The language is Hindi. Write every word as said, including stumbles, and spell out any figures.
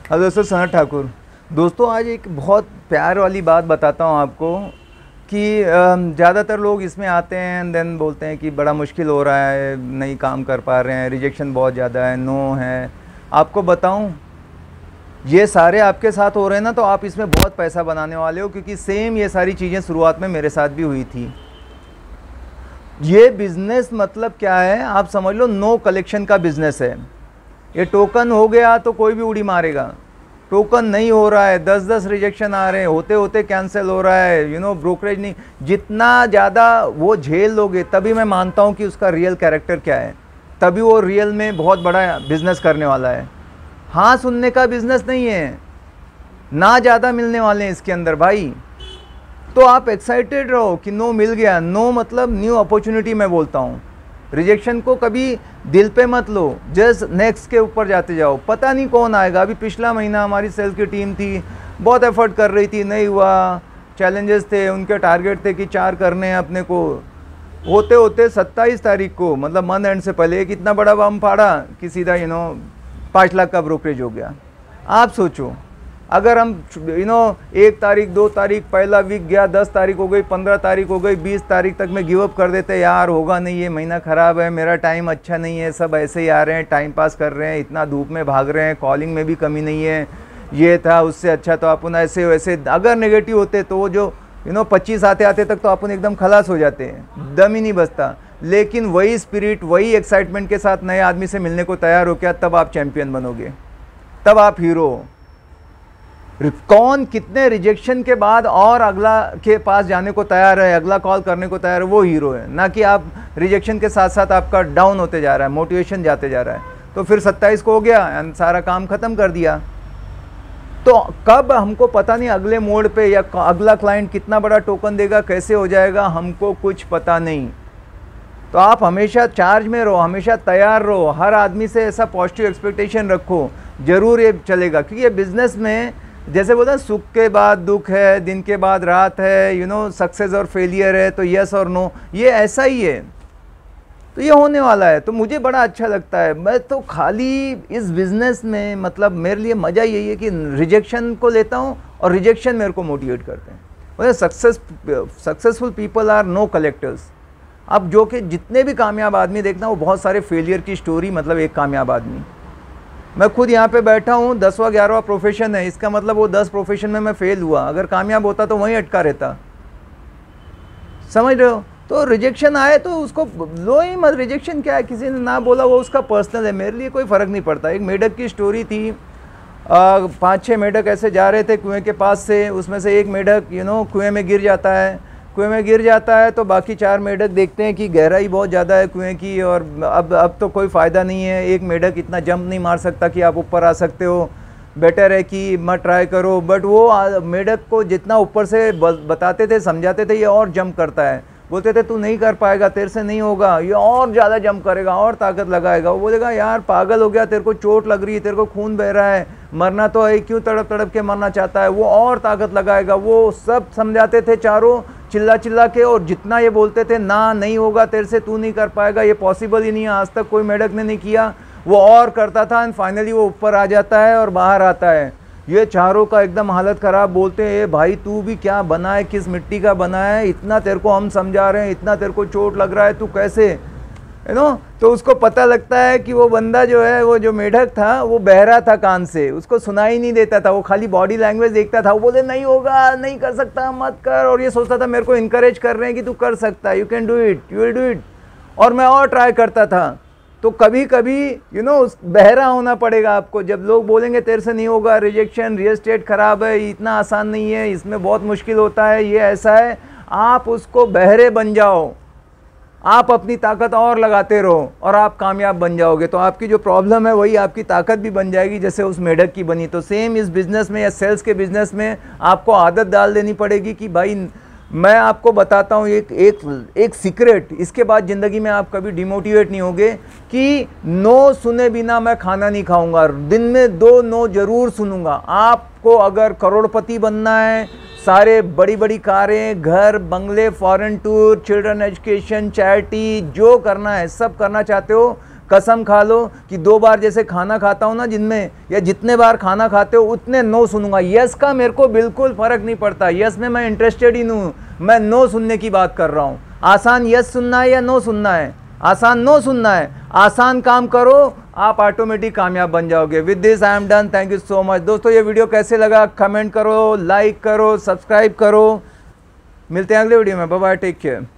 Hello sir, Sanat Thakur. दोस्तों, आज एक बहुत प्यार वाली बात बताता हूँ आपको कि ज़्यादातर लोग इसमें आते हैं एंड देन बोलते हैं कि बड़ा मुश्किल हो रहा है, नहीं काम कर पा रहे हैं, रिजेक्शन बहुत ज़्यादा है, नो है। आपको बताऊँ, ये सारे आपके साथ हो रहे हैं ना, तो आप इसमें बहुत पैसा बनाने वाले हो, क्योंकि सेम ये सारी चीज़ें शुरुआत में मेरे साथ भी हुई थी। ये बिज़नेस मतलब क्या है, आप समझ लो, नो कलेक्शन का बिज़नेस है। ये टोकन हो गया तो कोई भी उड़ी मारेगा, टोकन नहीं हो रहा है, दस दस रिजेक्शन आ रहे हैं, होते होते कैंसिल हो रहा है, यू नो ब्रोकरेज नहीं। जितना ज़्यादा वो झेल लोगे तभी मैं मानता हूँ कि उसका रियल कैरेक्टर क्या है, तभी वो रियल में बहुत बड़ा बिजनेस करने वाला है। हाँ सुनने का बिजनेस नहीं है, ना ज़्यादा मिलने वाले हैं इसके अंदर भाई। तो आप एक्साइटेड रहो कि नो मिल गया। नो मतलब न्यू अपॉर्चुनिटी मैं बोलता हूँ। रिजेक्शन को कभी दिल पे मत लो, जस्ट नेक्स्ट के ऊपर जाते जाओ। पता नहीं कौन आएगा। अभी पिछला महीना हमारी सेल्स की टीम थी, बहुत एफर्ट कर रही थी, नहीं हुआ, चैलेंजेस थे, उनके टारगेट थे कि चार करने हैं अपने को। होते होते सत्ताईस तारीख को, मतलब मंथ एंड से पहले, एक इतना बड़ा बम फाड़ा कि सीधा यू नो पाँच लाख का ब्रोकरेज हो गया। आप सोचो, अगर हम यू नो एक तारीख, दो तारीख, पहला वीक गया, दस तारीख हो गई, पंद्रह तारीख हो गई, बीस तारीख तक में गिव अप कर देते, यार होगा नहीं, ये महीना ख़राब है, मेरा टाइम अच्छा नहीं है, सब ऐसे ही आ रहे हैं, टाइम पास कर रहे हैं, इतना धूप में भाग रहे हैं, कॉलिंग में भी कमी नहीं है, ये था उससे अच्छा तो अपन ऐसे वैसे। अगर नेगेटिव होते तो वो जो यू नो पच्चीस आते आते तक तो अपन एकदम खलास हो जाते हैं, दम ही नहीं बचता। लेकिन वही स्पिरिट, वही एक्साइटमेंट के साथ नए आदमी से मिलने को तैयार हो क्या, तब आप चैंपियन बनोगे, तब आप हीरो हो। कौन कितने रिजेक्शन के बाद और अगला के पास जाने को तैयार है, अगला कॉल करने को तैयार है, वो हीरो है। ना कि आप रिजेक्शन के साथ साथ आपका डाउन होते जा रहा है, मोटिवेशन जाते जा रहा है। तो फिर सत्ताईस को हो गया एंड सारा काम खत्म कर दिया। तो कब हमको पता नहीं अगले मोड पे या अगला क्लाइंट कितना बड़ा टोकन देगा, कैसे हो जाएगा, हमको कुछ पता नहीं। तो आप हमेशा चार्ज में रहो, हमेशा तैयार रहो, हर आदमी से ऐसा पॉजिटिव एक्सपेक्टेशन रखो, जरूर ये चलेगा। क्योंकि ये बिजनेस में जैसे बोलते हैं, सुख के बाद दुख है, दिन के बाद रात है, यू नो सक्सेस और फेलियर है, तो यस और नो, ये ऐसा ही है। तो ये होने वाला है। तो मुझे बड़ा अच्छा लगता है। मैं तो खाली इस बिज़नेस में, मतलब मेरे लिए मज़ा यही है कि रिजेक्शन को लेता हूँ और रिजेक्शन मेरे को मोटिवेट करते हैं। मतलब success successful people are no collectors. अब जो कि जितने भी कामयाब आदमी देखना, वो बहुत सारे फेलियर की स्टोरी, मतलब एक कामयाब आदमी। मैं खुद यहाँ पे बैठा हूँ, दसवां ग्यारहवां प्रोफेशन है, इसका मतलब वो दस प्रोफेशन में मैं फेल हुआ। अगर कामयाब होता तो वहीं अटका रहता, समझ रहे हो। तो रिजेक्शन आए तो उसको लो ही मत। रिजेक्शन क्या है, किसी ने ना बोला वो उसका पर्सनल है, मेरे लिए कोई फ़र्क नहीं पड़ता। एक मेढक की स्टोरी थी, पाँच छः मेढक ऐसे जा रहे थे कुएं के पास से, उसमें से एक मेढक यू नो कुएं में गिर जाता है। कुएं में गिर जाता है तो बाकी चार मेढक देखते हैं कि गहराई बहुत ज़्यादा है कुएं की, और अब अब तो कोई फ़ायदा नहीं है, एक मेढक इतना जंप नहीं मार सकता कि आप ऊपर आ सकते हो, बेटर है कि मत ट्राई करो। बट वो मेढक को जितना ऊपर से बताते थे, समझाते थे, ये और जंप करता है। बोलते थे तू नहीं कर पाएगा, तेरे से नहीं होगा, ये और ज़्यादा जंप करेगा, और ताकत लगाएगा। वो बोलेगा यार पागल हो गया, तेरे को चोट लग रही है, तेरे को खून बह रहा है, मरना तो है, क्यों तड़प तड़प के मरना चाहता है। वो और ताकत लगाएगा। वो सब समझाते थे चारों चिल्ला चिल्ला के, और जितना ये बोलते थे ना नहीं होगा तेरे से, तू नहीं कर पाएगा, ये पॉसिबल ही नहीं है, आज तक कोई मेढक ने नहीं किया, वो और करता था। एंड फाइनली वो ऊपर आ जाता है और बाहर आता है। ये चारों का एकदम हालत ख़राब। बोलते हैं ए भाई तू भी क्या बना है, किस मिट्टी का बना है, इतना तेरे को हम समझा रहे हैं, इतना तेरे को चोट लग रहा है, तू कैसे, यू नो। तो उसको पता लगता है कि वो बंदा जो है, वो जो मेढक था, वो बहरा था कान से, उसको सुनाई नहीं देता था, वो खाली बॉडी लैंग्वेज देखता था। वो बोले नहीं होगा, नहीं कर सकता, मत कर, और ये सोचता था मेरे को इनकरेज कर रहे हैं कि तू कर सकता है, you can do it, you will do it. और मैं और ट्राई करता था। तो कभी कभी यू नो बहरा होना पड़ेगा आपको। जब लोग बोलेंगे तेरे से नहीं होगा, रिजेक्शन, रियल एस्टेट ख़राब है, इतना आसान नहीं है, इसमें बहुत मुश्किल होता है, ये ऐसा है, आप उसको बहरे बन जाओ, आप अपनी ताकत और लगाते रहो और आप कामयाब बन जाओगे। तो आपकी जो प्रॉब्लम है वही आपकी ताकत भी बन जाएगी, जैसे उस मेढक की बनी। तो सेम इस बिज़नेस में या सेल्स के बिज़नेस में आपको आदत डाल देनी पड़ेगी कि भाई मैं आपको बताता हूँ एक एक एक सीक्रेट, इसके बाद ज़िंदगी में आप कभी डिमोटिवेट नहीं होगे कि नो सुने बिना मैं खाना नहीं खाऊंगा। दिन में दो नो ज़रूर सुनूंगा। आपको अगर करोड़पति बनना है, सारे बड़ी बड़ी कारें, घर, बंगले, foreign tour, children education, charity, जो करना है सब करना चाहते हो, कसम खा लो कि दो बार जैसे खाना खाता हूँ ना जिनमें, या जितने बार खाना खाते हो उतने नो सुनूंगा। यस का मेरे को बिल्कुल फ़र्क नहीं पड़ता, यस में मैं इंटरेस्टेड ही नहीं हूँ, मैं नो सुनने की बात कर रहा हूँ। आसान यस सुनना है या नो सुनना है? आसान नो सुनना है। आसान काम करो, आप ऑटोमेटिक कामयाब बन जाओगे। With this I am done, thank you so much. दोस्तों ये वीडियो कैसे लगा कमेंट करो, लाइक करो, सब्सक्राइब करो। मिलते हैं अगले वीडियो में, बाय बाय, टेक केयर।